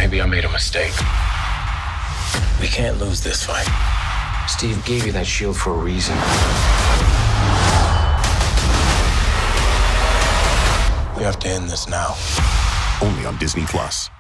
Maybe I made a mistake. We can't lose this fight. Steve gave you that shield for a reason. We have to end this now. Only on Disney+.